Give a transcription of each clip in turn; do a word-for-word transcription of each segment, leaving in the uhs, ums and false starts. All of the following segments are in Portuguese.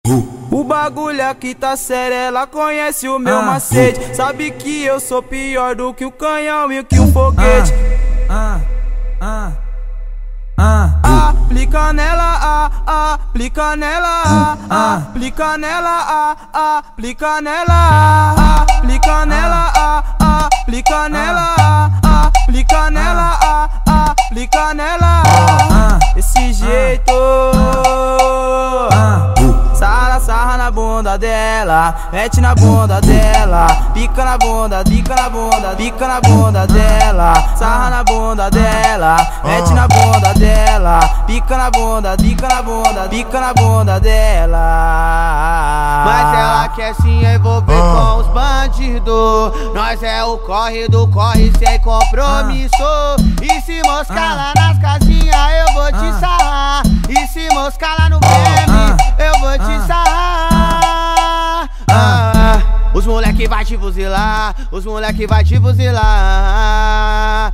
O bagulho aqui tá sério, ela conhece o meu macete. Sabe que eu sou pior do que o canhão e que o foguete. Aplica nela, aplica nela, aplica nela, aplica nela, aplica nela, aplica nela, aplica nela, aplica nela. Desse jeito, sarra, sarra na bunda dela, mete na bunda dela, pica na bunda, pica na bunda, pica na bunda dela, sarra na bunda dela, mete na bunda dela, pica na bunda, pica na bunda, pica na bunda dela. Mas ela quer se envolver com os bandidos. Nós é o corre do corre sem compromisso. E se moscar lá nas casinhas eu vou te sarrar. E se moscar lá no meme eu vou te sarrar. ah, Os moleque vai te fuzilar, os moleque vai te fuzilar.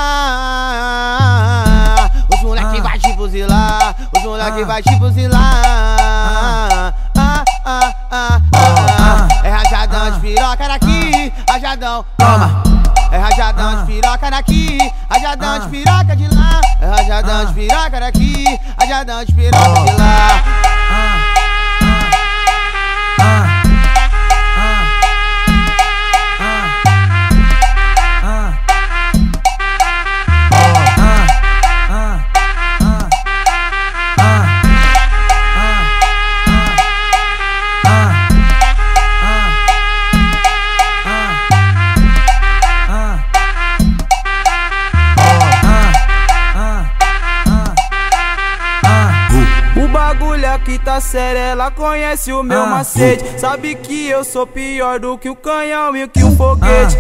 ah, Os moleque vai te fuzilar, os moleque vai te fuzilar. ah, ah, ah, ah. É rajadão de piroca daqui, rajadão, toma. É rajadão de piroca daqui, rajadão de piroca de lá. É rajadão de piroca daqui, rajadão de piroca de lá. O bagulho aqui tá sério, ela conhece o meu macete. Sabe que eu sou pior do que o canhão e que o foguete.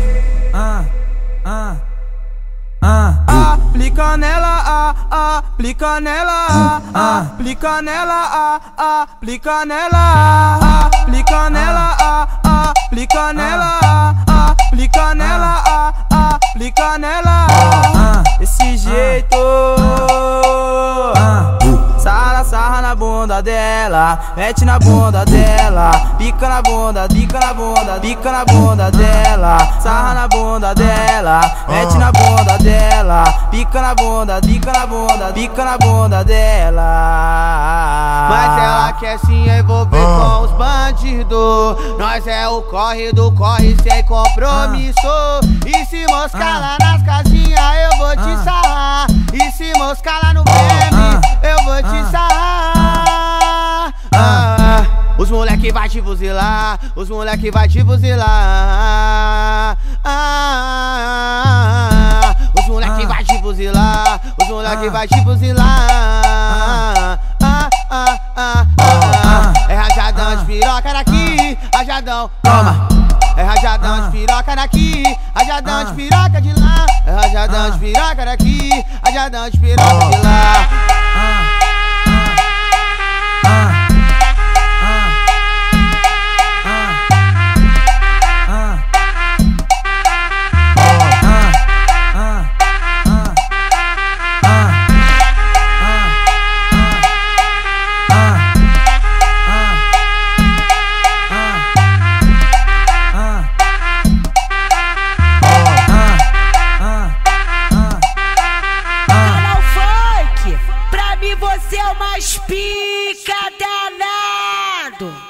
Aplica nela, aplica nela, aplica nela, aplica nela, aplica nela, aplica nela, aplica nela, aplica nela. Desse jeito, sarra, sarra na bunda dela, mete na bunda dela, pica na bunda, pica na bunda, pica na bunda dela, sarra na bunda dela, mete na bunda dela, pica na bunda, pica na bunda, pica na bunda dela. Mas ela quer se envolver com os bandidos. Nós é o corre do corre sem compromisso. E se moscar lá nas casinhas eu vou te sarrar. E se moscar lá no meme eu vou te sarrar. ah, Os moleque vai te fuzilar, os moleque vai te fuzilar. ah, Os moleque vai te fuzilar, os moleque vai te fuzilar. ah, ah, ah, ah. É rajadão de piroca daqui, rajadão, toma. É rajadão de piroca daqui, rajadão de piroca de lá. É rajadão de piroca daqui, rajadão de piroca de lá. Você é o mais pica danado.